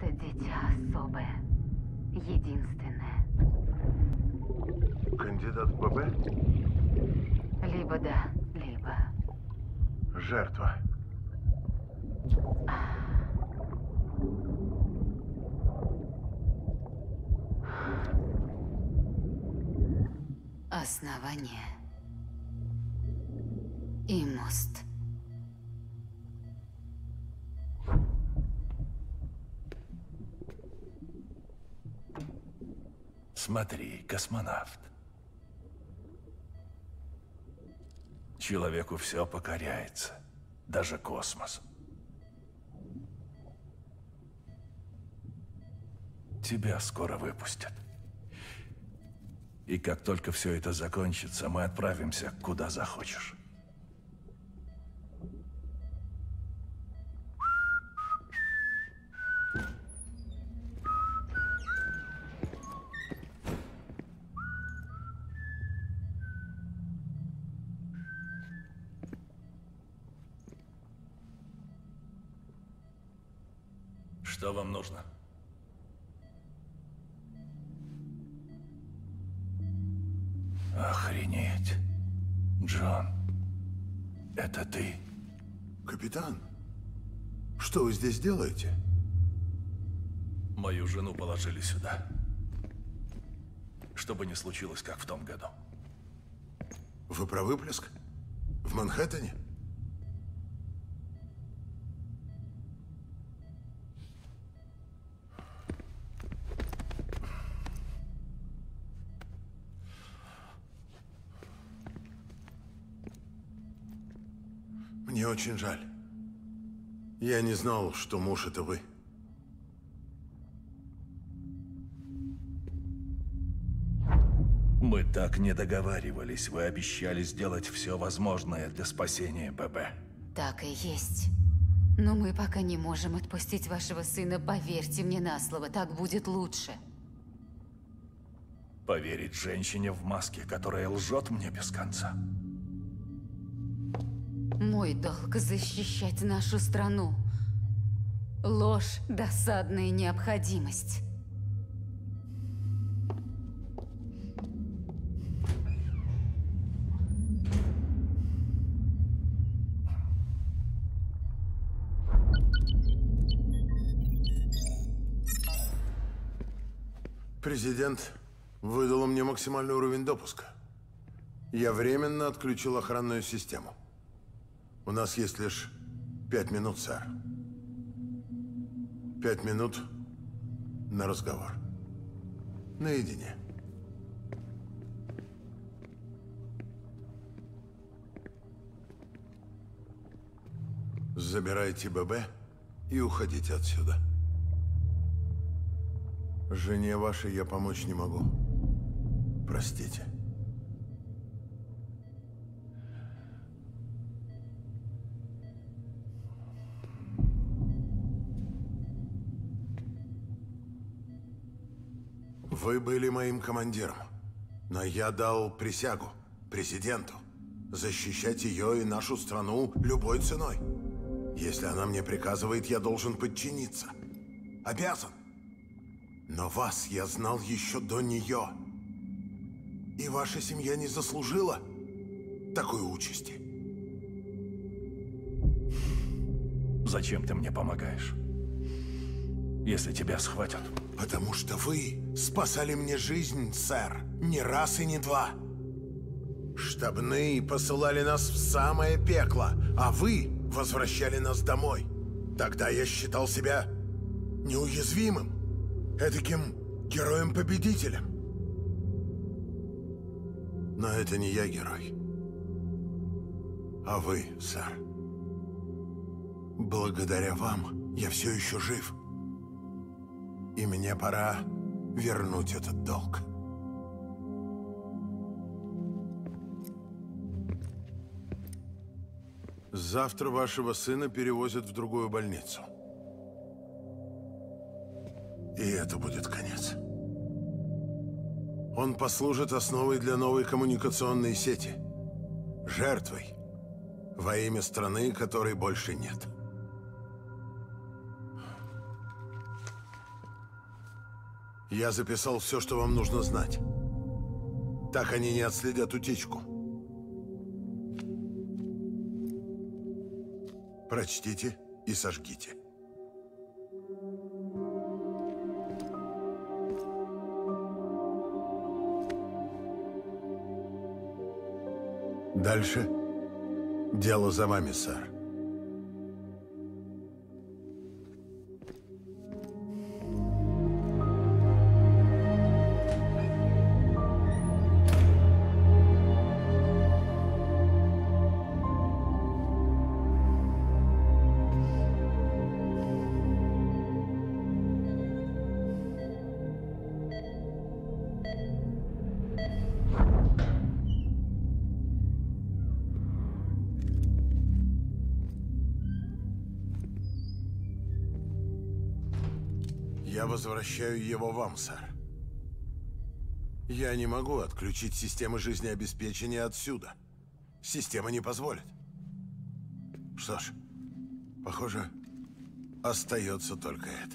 Это дитя особое. Единственное. Кандидат в ББ? Либо да, либо... Жертва. Основание. И мост. Смотри, космонавт. Человеку все покоряется, даже космос. Тебя скоро выпустят. И как только все это закончится, мы отправимся куда захочешь. Что вам нужно? Охренеть. Джон, это ты? Капитан, что вы здесь делаете? Мою жену положили сюда. Что бы ни случилось, как в том году. Вы про выплеск? В Манхэттене? Мне очень жаль. Я не знал, что муж — это вы. Мы так не договаривались. Вы обещали сделать все возможное для спасения ББ. Так и есть. Но мы пока не можем отпустить вашего сына. Поверьте мне на слово, так будет лучше. Поверить женщине в маске, которая лжет мне без конца. Мой долг — защищать нашу страну. Ложь — досадная необходимость. Президент выдал мне максимальный уровень допуска. Я временно отключил охранную систему. У нас есть лишь 5 минут, сэр. 5 минут на разговор. Наедине. Забирайте ББ и уходите отсюда. Жене вашей я помочь не могу. Простите. Вы были моим командиром, но я дал присягу президенту защищать ее и нашу страну любой ценой. Если она мне приказывает, я должен подчиниться. Обязан. Но вас я знал еще до нее. И ваша семья не заслужила такой участи. Зачем ты мне помогаешь? Если тебя схватят. Потому что вы спасали мне жизнь, сэр. Не раз и не два. Штабные посылали нас в самое пекло, а вы возвращали нас домой. Тогда я считал себя неуязвимым. Эдаким героем-победителем. Но это не я герой, а вы, сэр. Благодаря вам я все еще жив. И мне пора вернуть этот долг. Завтра вашего сына перевозят в другую больницу. И это будет конец. Он послужит основой для новой коммуникационной сети. Жертвой. Во имя страны, которой больше нет. Я записал все, что вам нужно знать. Так они не отследят утечку. Прочтите и сожгите. Дальше дело за вами, сэр. Я возвращаю его вам, сэр. Я не могу отключить системы жизнеобеспечения отсюда. Система не позволит. Что ж, похоже, остается только это.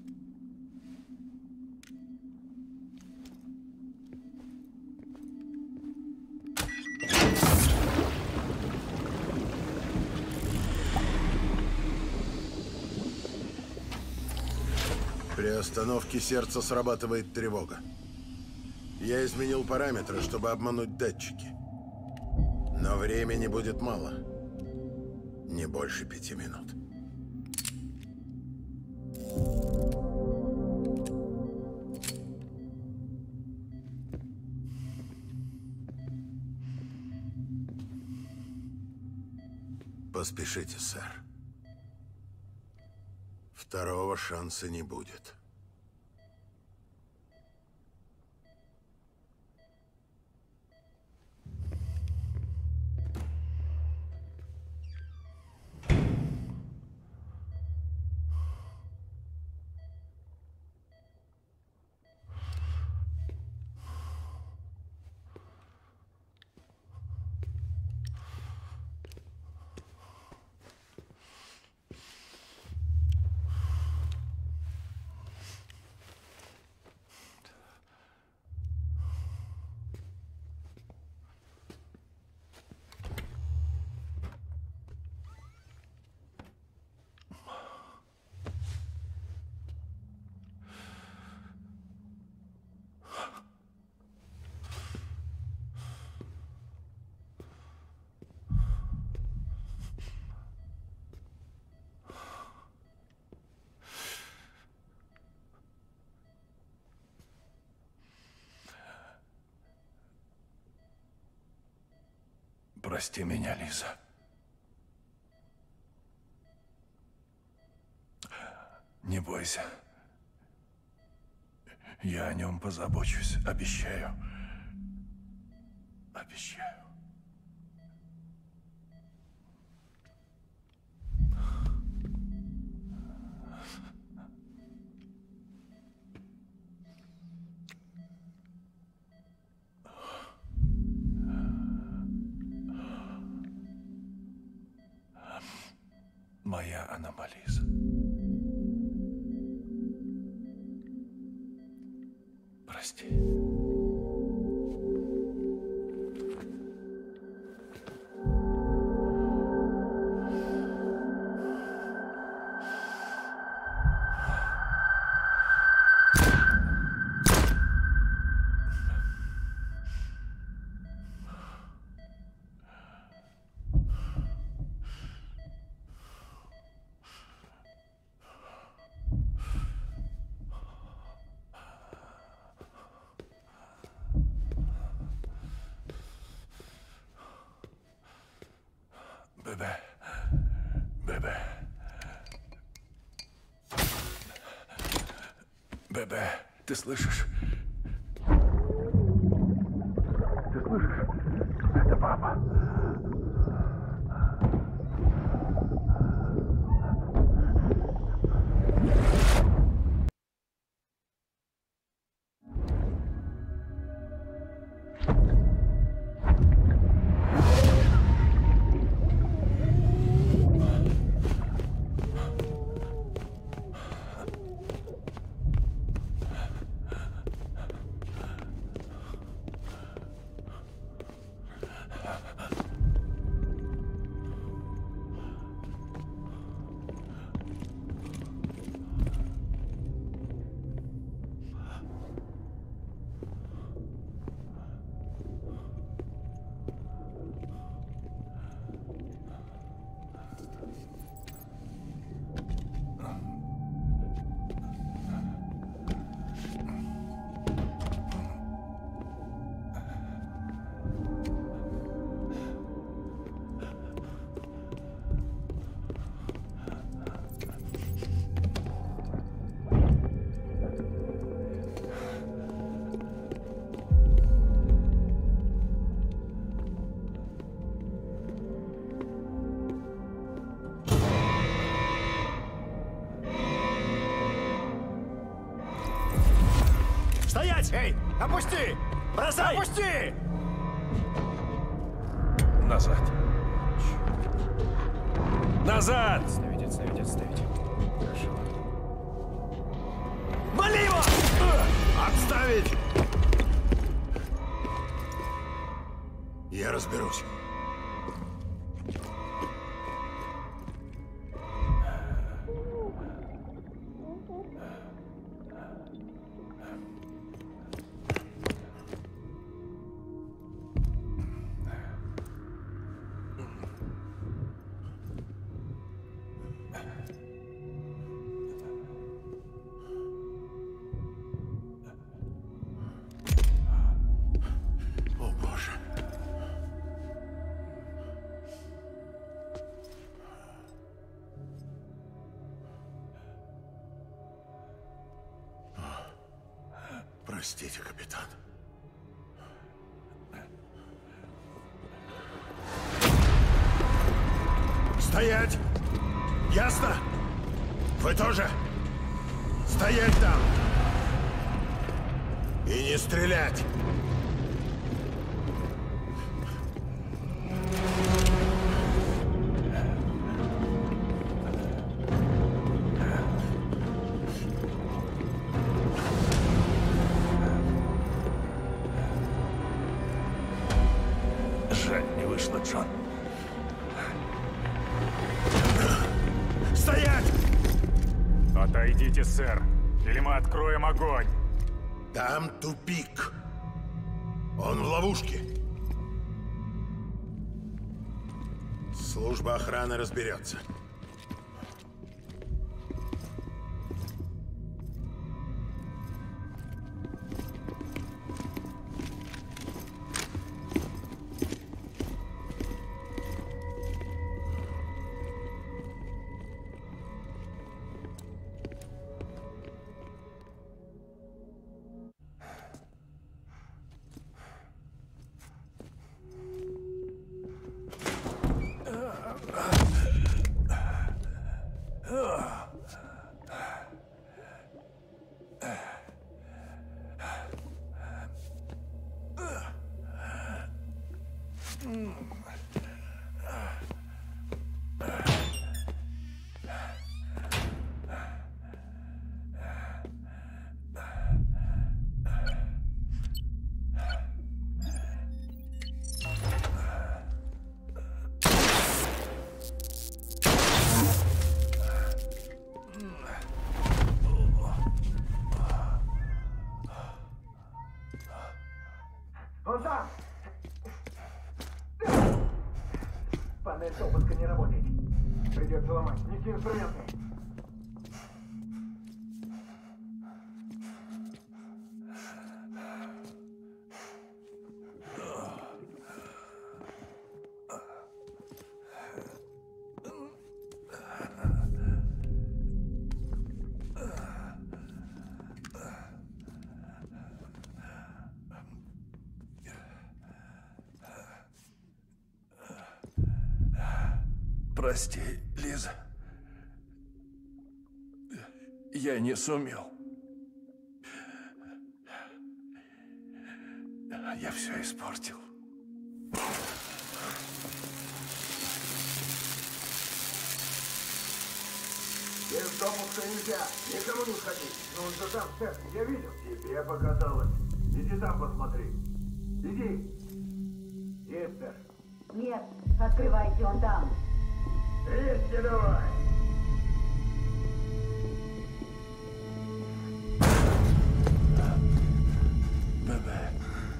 При остановке сердца срабатывает тревога. Я изменил параметры, чтобы обмануть датчики. Но времени будет мало. Не больше 5 минут. Поспешите, сэр. Второго шанса не будет. Прости меня, Лиза. Не бойся. Я о нем позабочусь, обещаю. Обещаю. Моя Аномализа. Прости. Бебе. Бебе. Бебе, ты слышишь? Ты слышишь? Это папа. Стоять! Эй, опусти! Бросай! Опусти! Назад. Назад! Отставить, отставить, отставить. Хорошо. Вали его! Отставить! Я разберусь. О, Боже. Простите, капитан. Стоять! Ясно? Вы тоже? Стоять там! И не стрелять! Жаль, не вышло, Джон. Стоять! Отойдите, сэр, или мы откроем огонь. Там тупик. Он в ловушке. Служба охраны разберется. Он там! Панель допуска не работает. Придется ломать. Неси инструменты. Прости, Лиза. Я не сумел. Я все испортил. Без допуска нельзя. Никому не сходить. Но он же там, сэр. Я видел. Тебе показалось. Иди там посмотри. Иди. Есть, сэр. Нет, открывайте, он там. Лезьте давай. Бебе.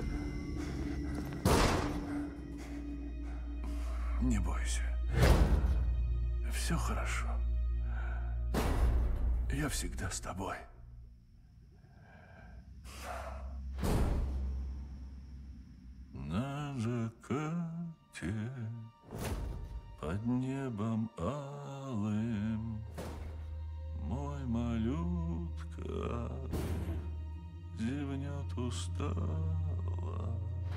Не бойся. Все хорошо. Я всегда с тобой. На закате под небом алым мой малютка зевнет устало.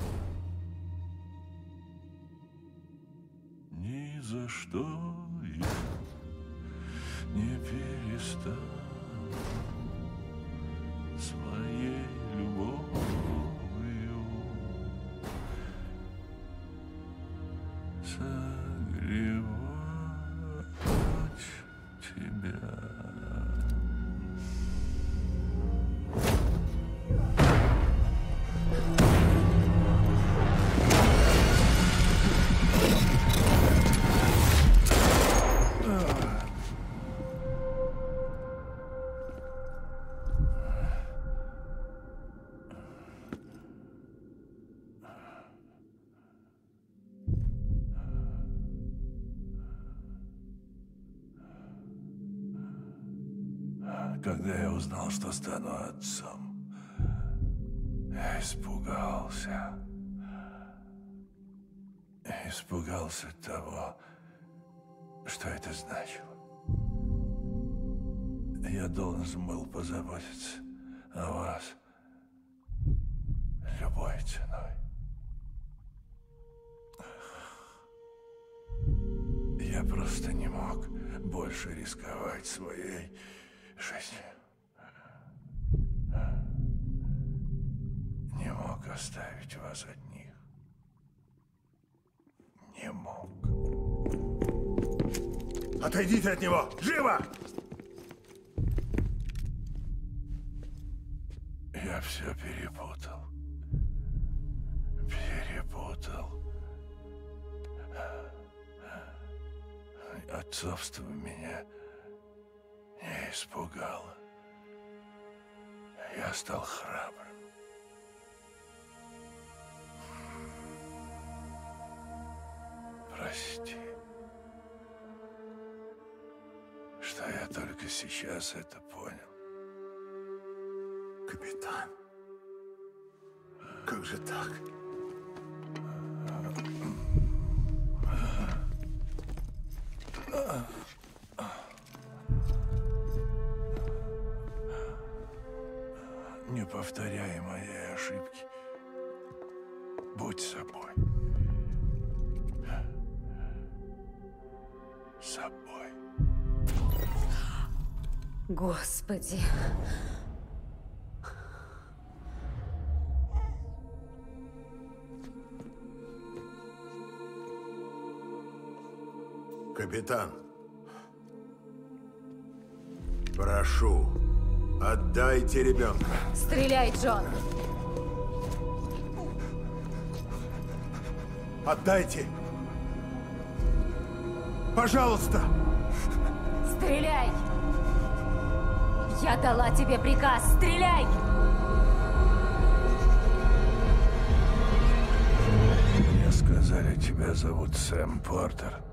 Ни за что я не перестану своей любви Когда я узнал, что стану отцом, я испугался. Испугался того, что это значило. Я должен был позаботиться о вас любой ценой. Я просто не мог больше рисковать своей жизнью. Не мог оставить вас одних. Не мог. Отойдите от него! Живо! Я все перепутал. Перепутал. Отцовство меня не испугало. Я стал храбрым. Прости, что я только сейчас это понял. Капитан, как же так? Не повторяй моей ошибки. Будь собой. Собой. Господи. Капитан, прошу, отдайте ребенка. Стреляй, Джон. Отдайте. Пожалуйста. Стреляй! Я дала тебе приказ. Стреляй! Мне сказали, тебя зовут Сэм Портер.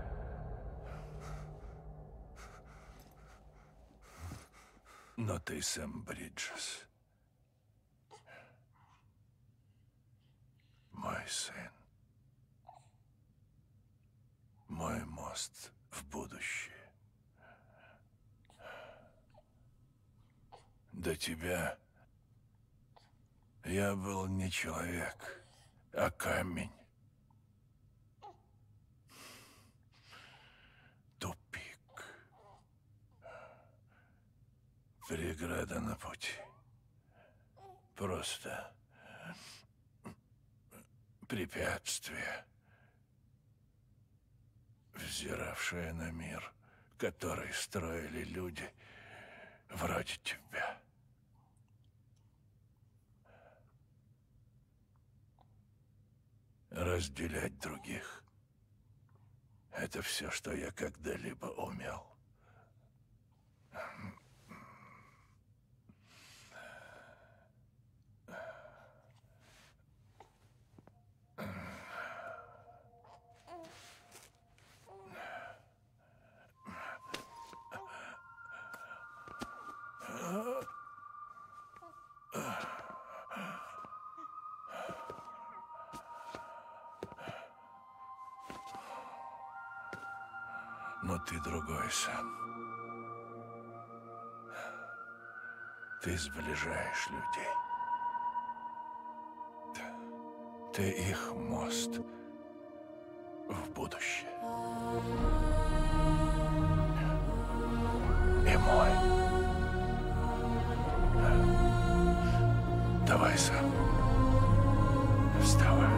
Но ты Сэм Бриджес. Мой сын. Мой мост в будущее. До тебя я был не человек, а камень. Тупик. Преграда на пути. Просто препятствие, взиравшее на мир, который строили люди вроде тебя. Разделять других — это все, что я когда-либо умел. Но ты другой, Сэм. Ты сближаешь людей. Ты их мост в будущее. И мой. Давай, Сэм. Вставай.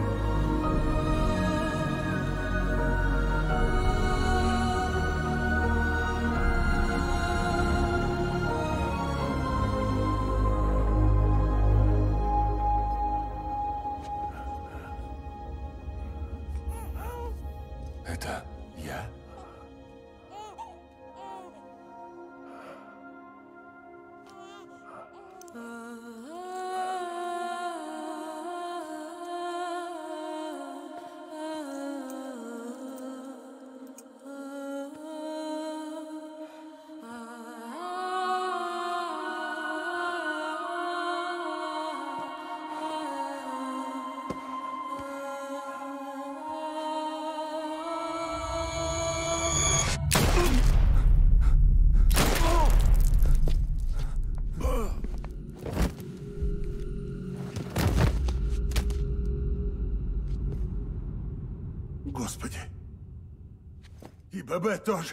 Это я? Господи. И ББ тоже.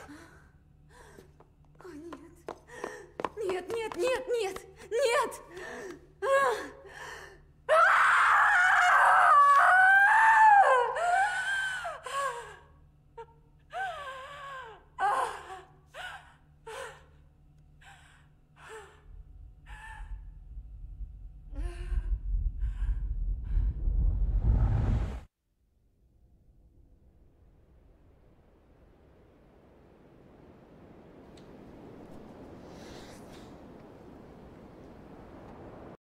О, нет. Нет, нет, нет, нет, нет!